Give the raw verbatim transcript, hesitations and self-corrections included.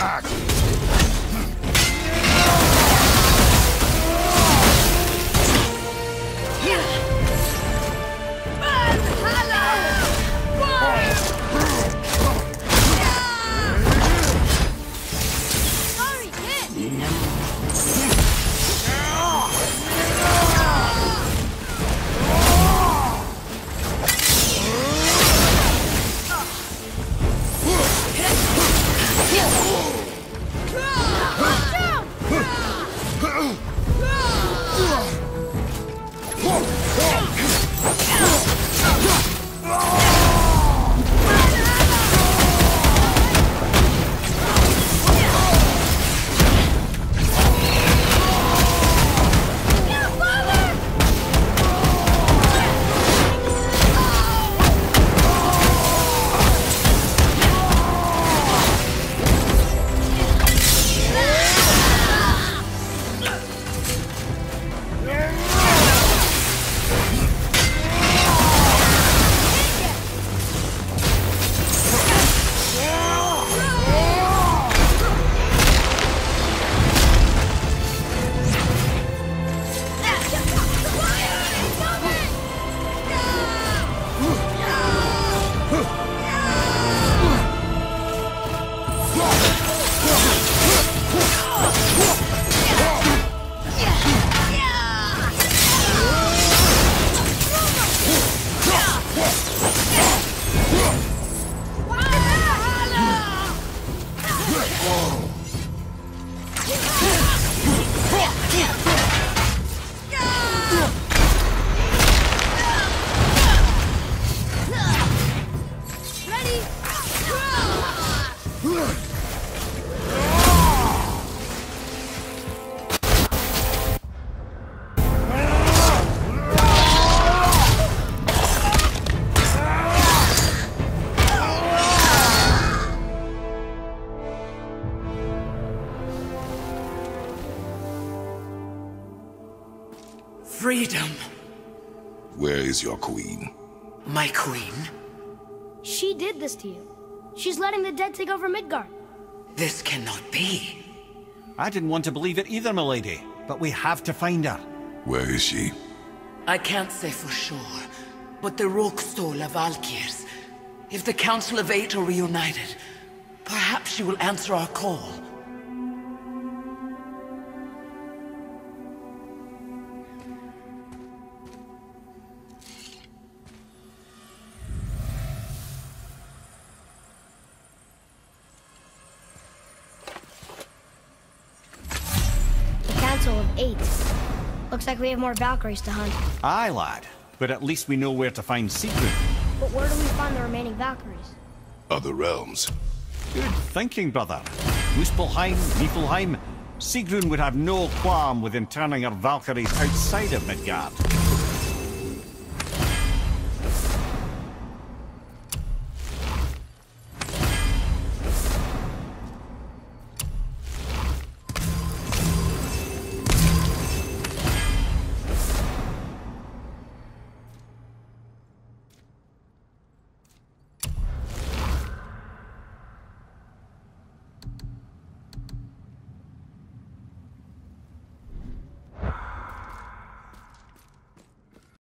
Freedom. Where is your queen? My queen? She did this to you. She's letting the dead take over Midgard. This cannot be. I didn't want to believe it either, milady, but we have to find her. Where is she? I can't say for sure, but the Rokstol of Valkyrs. If the Council of Eight are reunited, perhaps she will answer our call. Of eight. Looks like we have more Valkyries to hunt. Aye, lad. But at least we know where to find Sigrun. But where do we find the remaining Valkyries? Other realms. Good thinking, brother. Muspelheim, Niflheim. Sigrun would have no qualm with interning her Valkyries outside of Midgard.